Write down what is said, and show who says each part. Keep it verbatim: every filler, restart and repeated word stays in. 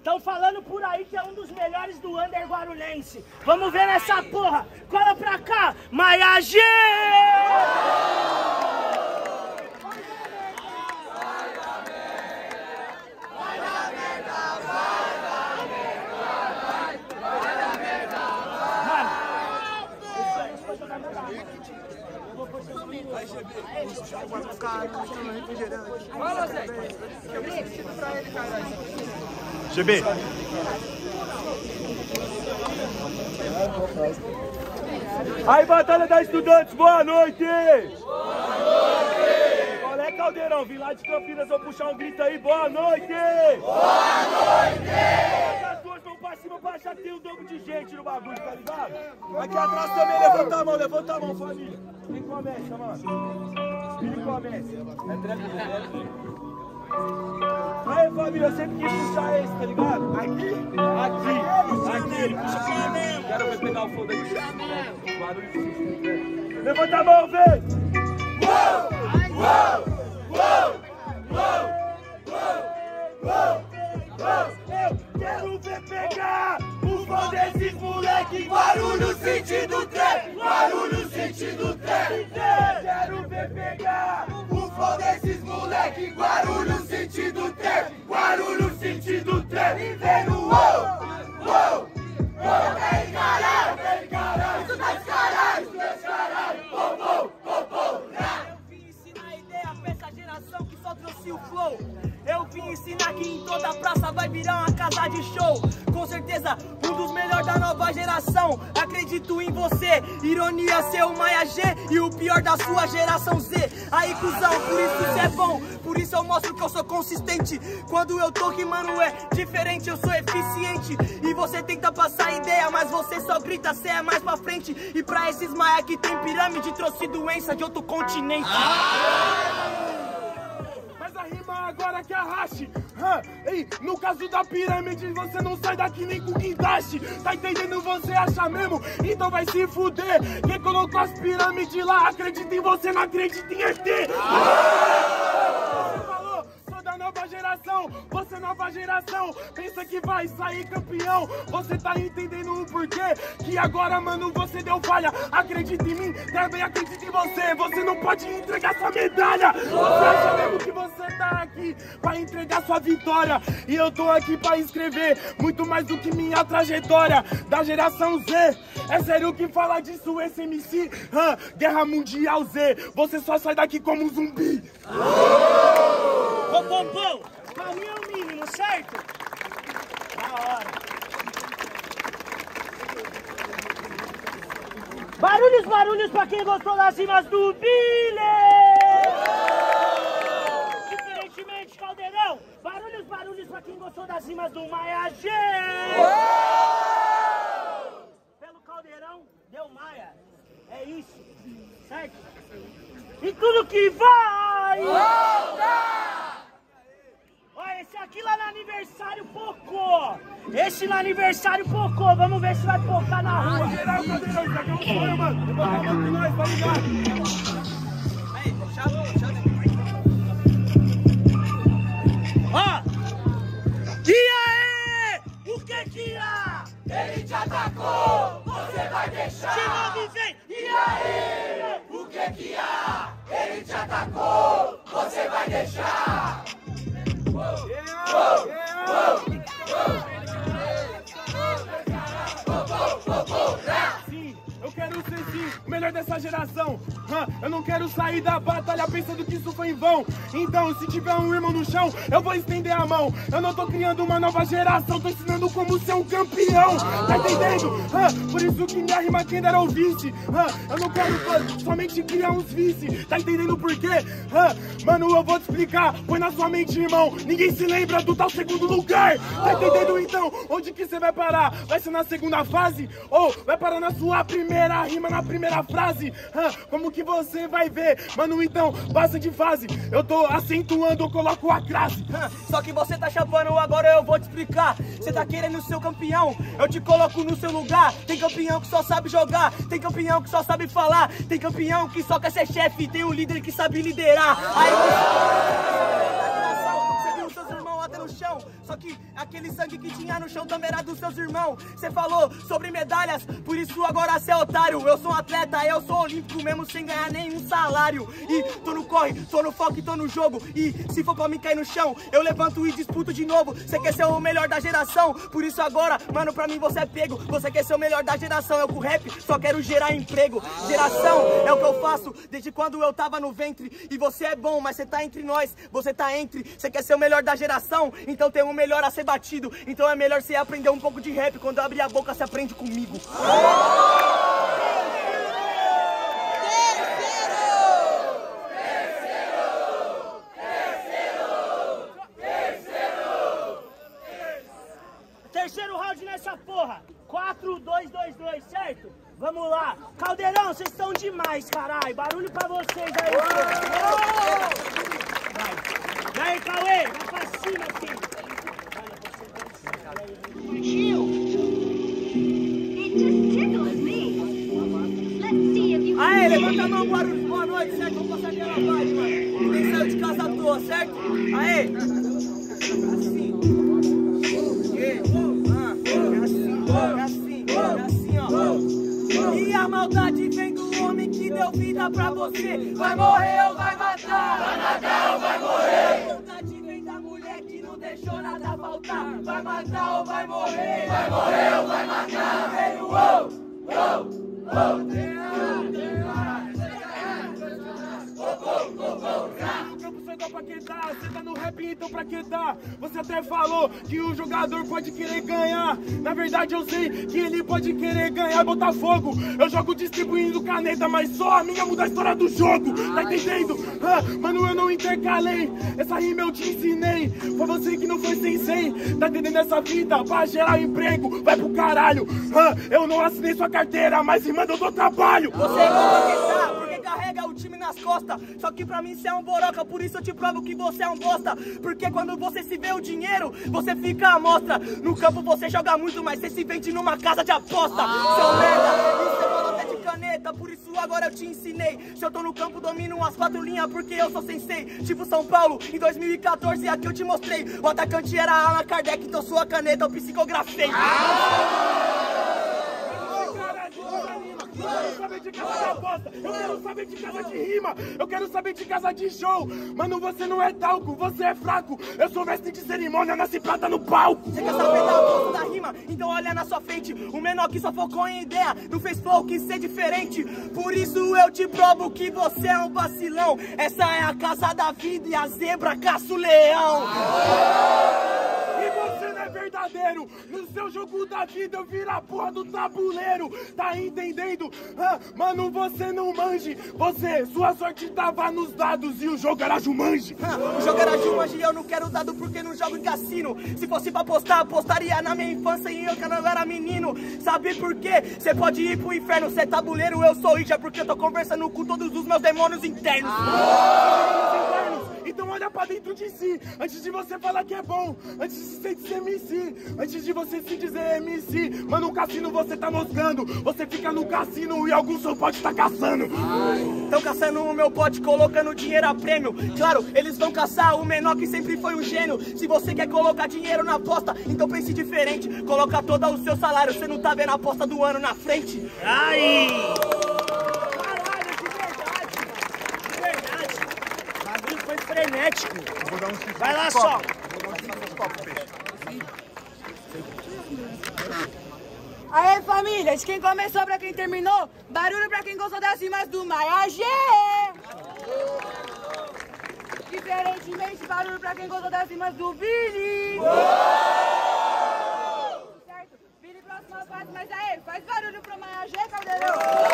Speaker 1: Estão falando por aí que é um dos melhores do Under Guarulhense. Vamos ver nessa porra. Cola pra cá, Maia G!
Speaker 2: Fala, Zé. Eu vou sentido pra ele, caralho.
Speaker 3: G B. Aí, Batalha da Estudantes, boa noite! Boa noite! Qual é, Caldeirão? Vim lá de Campinas, vou puxar um grito aí, boa noite! Boa noite! As duas mãos pra cima pra achar que tem um dobro de gente no bagulho, tá ligado? Aqui atrás também, levanta a mão, levanta a mão, família. Quem começa, mano? Quem começa? É tranquilo. Aí, família, eu sempre quis puxar esse, tá ligado? Aqui? Aqui, aqui, ele puxa pra mim. Quero ver pegar o fogo daqui. Barulho. Levanta a mão, vem! Uou! Uou! Uou! Uou! Uou! Uou! Eu quero ver pegar o fogo desses moleque. Barulho sentido trap! Barulho sentido trap! Quero ver pegar o fogo desses moleque. Barulho sentido trap! Barulho sentido trap! E vem no uou! Uou! Uou! Vem caralho! Vem caralho! Isso tá descaralho! Isso tá descaralho! Pô, pô, pô, pô!
Speaker 1: Eu vim ensinar a ideia pra essa geração que só trouxe o flow. Eu vim ensinar que em toda praça vai virar uma casa de show. Com certeza, um dos melhores da nova geração. Acredito em você. Ironia ser o Maia G e o pior da sua geração Z. Aí, cuzão, por isso isso é bom. Por isso eu mostro que eu sou consistente. Quando eu tô rimando é diferente, eu sou eficiente. E você tenta passar ideia, mas você só grita, cê é mais pra frente. E pra esses Maia que tem pirâmide, trouxe doença de outro continente.
Speaker 3: A rima agora que arraste. Hã? Ei, no caso da pirâmide, você não sai daqui nem com guindaste. Tá entendendo? Você acha mesmo? Então vai se fuder. Quem colocou as pirâmides lá, acredita em você, não acredita em E T. Você falou, sou da nova geração. Você é nova geração, pensa que vai sair campeão. Você tá entendendo o porquê? Que agora, mano, você deu falha. Acredita em mim, também acredita em você. Você não pode entregar sua medalha. Você acha mesmo que você tá aqui pra entregar sua vitória? E eu tô aqui pra escrever muito mais do que minha trajetória. Da geração Z, é sério que fala disso esse M C? Hã? Guerra Mundial Z, você só sai daqui como um zumbi.
Speaker 1: Ô, Pompom, pra mim é o mínimo, certo? Da hora. Barulhos, barulhos pra quem gostou das rimas do Billy! Diferentemente, Caldeirão, barulhos, barulhos pra quem gostou das rimas do Maia G! Pelo Caldeirão, deu Maia. É isso, certo? E tudo que vai! Olha, esse aqui lá no aniversário pocou. Esse no aniversário pocou. Vamos ver se vai pocar na rua.
Speaker 3: Geral, Caldeirão, isso aqui é um sonho, mano. Vou botar uma com nós, tá ligado?
Speaker 2: Aí, chama, chama.
Speaker 1: Ó! E aí? O que que há?
Speaker 3: Ele te atacou, você vai deixar.
Speaker 1: De novo vem!
Speaker 3: E aí? O que que há? Ele te atacou, você vai deixar. Uou, uou, uou, sim, eu quero ser sim o melhor dessa geração. Hã? Eu não quero sair da batalha pensando que isso foi em vão. Então, se tiver um irmão no chão, eu vou estender a mão. Eu não tô criando uma nova geração, tô ensinando como ser um campeão. Tá entendendo? Hã? Por isso que minha rima quem dera ouvisse. Hã? Eu não quero pô, somente criar uns vice. Tá entendendo por quê? Hã? Mano, eu vou te explicar. Põe na sua mente, irmão. Ninguém se lembra do tal segundo lugar. Tá entendendo então? Onde que você vai parar? Vai ser na segunda fase? Ou vai parar na sua primeira rima, na primeira frase? Hã? Como que você vai ver? Mano, então, passa de fase. Eu tô acentuando, eu coloco a crase.
Speaker 1: Só que você tá chapando, agora eu vou te explicar. Você tá querendo ser campeão, eu te coloco no seu lugar. Tem campeão que só sabe jogar, tem campeão que só sabe falar, tem campeão que só quer ser chefe, tem um líder que sabe liderar. Aí você... Você viu seus irmãos até no chão, só que aquele sangue que tinha no chão também era dos seus irmãos. Você falou sobre medalhas, por isso agora você é otário. Eu sou um atleta, eu sou olímpico mesmo sem ganhar nenhum salário. E tô no corre, tô no foco e tô no jogo. E se for pra mim cair no chão, eu levanto e disputo de novo. Você quer ser o melhor da geração, por isso agora, mano, pra mim você é pego. Você quer ser o melhor da geração, eu com rap só quero gerar emprego. Geração é o que eu faço desde quando eu tava no ventre. E você é bom, mas você tá entre nós, você tá entre. Você quer ser o melhor da geração, então tem um melhor a ser batido. Então é melhor você aprender um pouco de rap. Quando eu abrir a boca, você aprende comigo.
Speaker 4: Terceiro round nessa porra. quatro, dois, dois, dois, certo? Vamos lá. Caldeirão, vocês estão demais, caralho. Barulho pra vocês aí. Vai. Vai, Cauê. Vai pra cima, filho.
Speaker 1: Aê, levanta a mão, Barulho. Boa noite, certo? Vamos passar aquela vibe, mano. Ninguém saiu de casa à toa, certo? Aê. Assim. É assim, é assim, ó. E a maldade vem do homem que deu vida pra você. Vai morrer ou vai matar? Vai matar ou vai morrer? A maldade vem da mulher que não deixou nada faltar. Vai matar ou vai morrer? Vai morrer ou vai matar? Vem o uou, uou, uou.
Speaker 3: Pra que dá? Você tá no rap, então pra que dá? Você até falou que o jogador pode querer ganhar. Na verdade eu sei que ele pode querer ganhar Botafogo. Eu jogo distribuindo caneta, mas só a minha muda a história do jogo. Tá entendendo? Ah, mano, eu não intercalei. Essa rima eu te ensinei. Foi você que não foi sensei. Tá entendendo essa vida? Pra gerar emprego, vai pro caralho. Ah, eu não assinei sua carteira, mas rimando eu dou trabalho.
Speaker 1: Você é igual porque carrega o time nas costas. Só que pra mim você é um boroca, por isso eu te provo que você é um bosta. Porque quando você se vê o dinheiro, você fica à mostra. No campo você joga muito, mas você se vende numa casa de aposta. Seu merda, e você falou até de caneta, por isso agora eu te ensinei. Se eu tô no campo, domino as quatro linhas, porque eu sou sensei. Tipo São Paulo, em dois mil e quatorze, aqui eu te mostrei. O atacante era Allan Kardec, então sua caneta eu psicografei.
Speaker 3: Eu quero saber de casa de aposta, eu quero saber de casa de rima, eu quero saber de casa de show. Mano, você não é talco, você é fraco. Eu sou mestre de cerimônia, nasci prata no palco.
Speaker 1: Você quer saber da aposta da rima? Então olha na sua frente. O menor que só focou em ideia, não fez flow que ser diferente. Por isso eu te provo que você é um vacilão. Essa é a casa da vida e a zebra caça o leão.
Speaker 3: E você não é verdadeiro. No seu jogo da vida eu viro a porra do tabuleiro. Tá entendendo? Ah, mano, você não manje. Você, sua sorte tava nos dados e o jogo era Jumanji.
Speaker 1: Ah, o jogo era Jumanji e eu não quero dado porque não jogo em cassino. Se fosse pra apostar, apostaria na minha infância e eu que não era menino. Sabe por quê? Você pode ir pro inferno, cê é tabuleiro, eu sou Ija, porque eu tô conversando com todos os meus demônios internos.
Speaker 3: Ah. Então olha pra dentro de si, antes de você falar que é bom, antes de ser de ser M C, antes de você se dizer M C. Mano, no cassino você tá moscando, você fica no cassino e algum só pode tá caçando.
Speaker 1: Tão caçando o meu pote, colocando dinheiro a prêmio. Claro, eles vão caçar o menor que sempre foi um gênio. Se você quer colocar dinheiro na aposta, então pense diferente. Coloca todo o seu salário, você não tá vendo a aposta do ano na frente.
Speaker 4: Aí! Foi frenético. Vai lá só.
Speaker 5: Aê, família, de quem começou pra quem terminou, barulho pra quem gostou das rimas do Maia G. Diferentemente, barulho pra quem gostou das rimas do Billy. Certo? Billy, próxima fase, mas aê, faz barulho pro Maia G, Caldeirão.